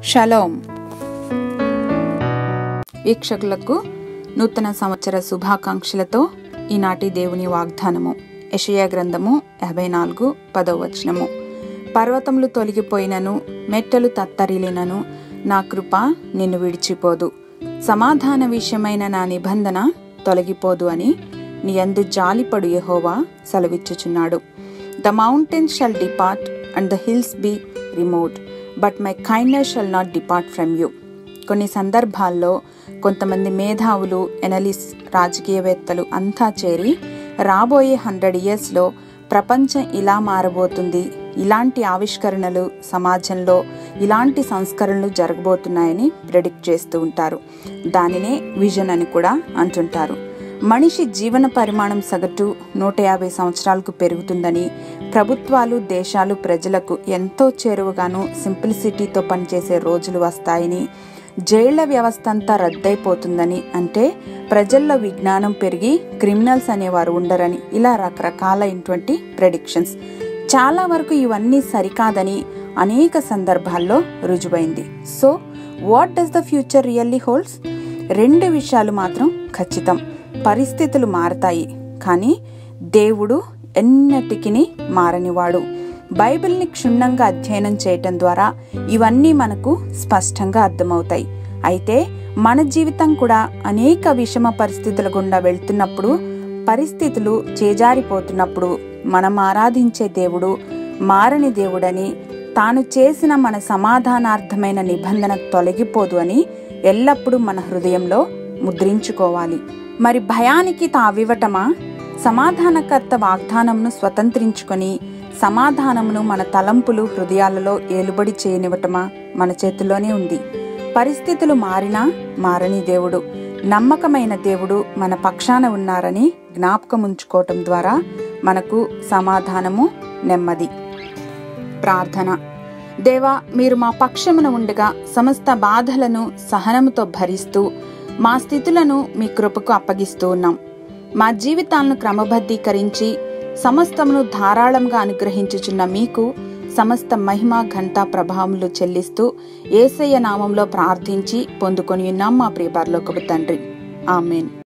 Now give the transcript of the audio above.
Shalom. వీక్షకులకు నూతన సంవత్సర శుభాకాంక్షలతో ఈనాటి దేవుని వాగ్దానము. యెషయా గ్రంథము 54:10. పర్వతములు తొలగిపోయినను, మెట్టలు తత్తరిలినను, నా కృప నిన్ను విడిచిపోదు. సమాధాన విషయమైన నా నిబంధన తొలగిపోదు అని నీ యందు జాలిపడు యెహోవా సెలవిచ్చుచున్నాడు. The mountains shall depart and the hills be removed, but my kindness shall not depart from you. కొన్ని సందర్భాల్లో కొంతమంది మేధావులు, ఎనలిస్ట్, రాజకీయవేత్తలు అంతా చేరి రాబోయే 100 yearsలో ప్రపంచం ఇలా మారబోతుంది, ఇలాంటి ఆవిష్కరణలు సమాజంలో, ఇలాంటి సంస్కరణలు జరగబోతున్నాయని ప్రెడిక్ట్ చేస్తూ ఉంటారు. దానినే విజన్ అని కూడా అంటుంటారు. మనిషి జీవన పరిమాణం సగటు 150 సంవత్సరాలకు పెరుగుతుందని, ప్రభుత్వాలు, దేశాలు ప్రజలకు ఎంతో చేరువగాను సింప్లిసిటీతో పనిచేసే రోజులు వస్తాయని, జైళ్ల వ్యవస్థ అంతా రద్దయిపోతుందని, అంటే ప్రజల్లో విజ్ఞానం పెరిగి క్రిమినల్స్ అనేవారు ఉండరని, ఇలా రకరకాలైనటువంటి ప్రెడిక్షన్స్. చాలా వరకు ఇవన్నీ సరికాదని అనేక సందర్భాల్లో రుజువైంది. So what does the future really holds? 2 విషయాలు మాత్రం ఖచ్చితం. పరిస్థితులు మారతాయి, కానీ దేవుడు ఎన్నటికీ మారనివాడు. బైబిల్ని క్షుణ్ణంగా అధ్యయనం చేయటం ద్వారా ఇవన్నీ మనకు స్పష్టంగా అర్థమవుతాయి. అయితే మన జీవితం కూడా అనేక విషమ పరిస్థితుల గుండా వెళ్తున్నప్పుడు, పరిస్థితులు చేజారిపోతున్నప్పుడు మనం ఆరాధించే దేవుడు మారని దేవుడని, తాను చేసిన మన సమాధానార్థమైన నిబంధన తొలగిపోదు అని ఎల్లప్పుడూ మన హృదయంలో ముద్రించుకోవాలి. మరి భయానికి తావివ్వటమా? సమాధానకర్త వాగ్దానమును స్వతంత్రించుకొని సమాధానమును మన తలంపులు, హృదయాలలో ఏలుబడి చేయనివ్వటమా? మన చేతుల్లోనే ఉంది. పరిస్థితులు మారినా మారని దేవుడు, నమ్మకమైన దేవుడు మన పక్షాన ఉన్నారని జ్ఞాపకం ఉంచుకోవటం ద్వారా మనకు సమాధానము, నెమ్మది. ప్రార్థన. దేవా, మీరు మా పక్షమున ఉండగా సమస్త బాధలను సహనముతో భరిస్తూ మా స్థితులను మీ కృపకు అప్పగిస్తూ ఉన్నాం. మా జీవితాలను క్రమబద్ధీకరించి సమస్తమును ధారాళంగా అనుగ్రహించుచున్న మీకు సమస్త మహిమ, ఘనత, ప్రభావములు చెల్లిస్తూ యేసయ్య నామంలో ప్రార్థించి పొందుకొని ఉన్నాం మా ప్రియ పరలోకపు తండ్రి. ఆమేన్.